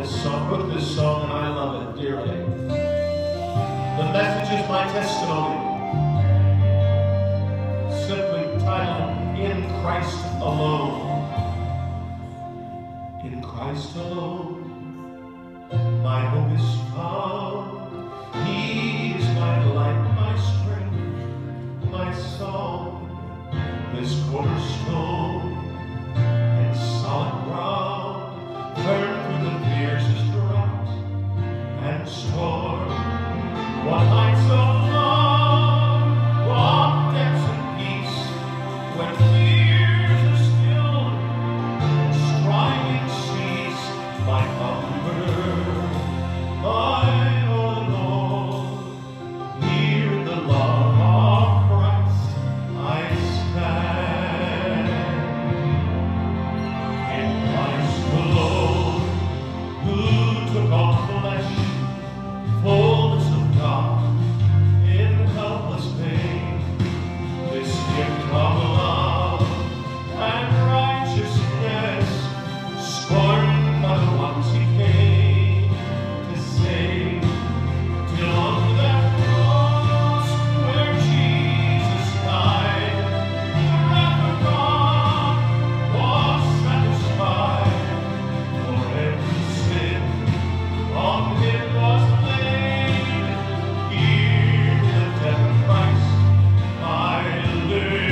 wrote this song and I love it dearly. The message is my testimony. Simply titled, In Christ Alone. In Christ alone, my hope is found. He's my light, my strength, my song, this cornerstone and solid ground, firm through the fiercest drought and storm. What heights of love, what depths of peace, when fears are stilled and strivings cease, my hunger, my all alone, here in the love of Christ I stand. In Christ alone, who took on flesh, fullness of God, in helpless pain, this gift of love and righteousness, scorned by the ones he came to save, till on that cross where Jesus died, the wrath of God was satisfied. For every sin on him was laid. Here in the death of Christ I live.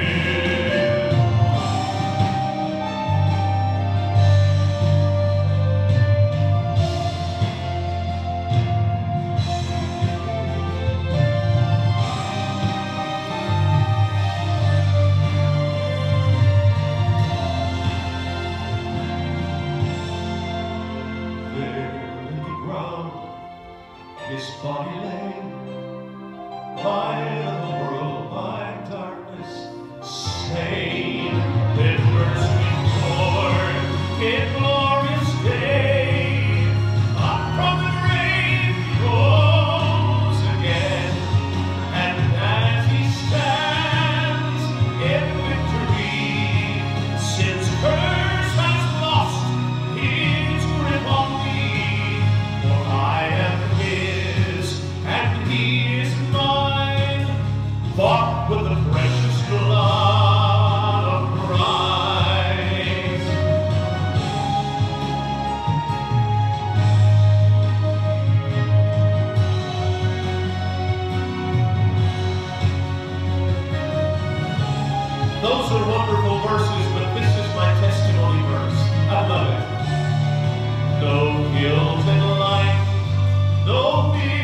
There in the ground his body lay, light of the world, my darkness stain. Then burst forth in glorious day, up from the grave he rose again, and as he stands in victory, sin's curse has lost his grip on me. For I am his, and he is mine, bought with the precious blood of Christ. Those are wonderful verses, but this is my testimony verse. I love it. No guilt in life, no fear.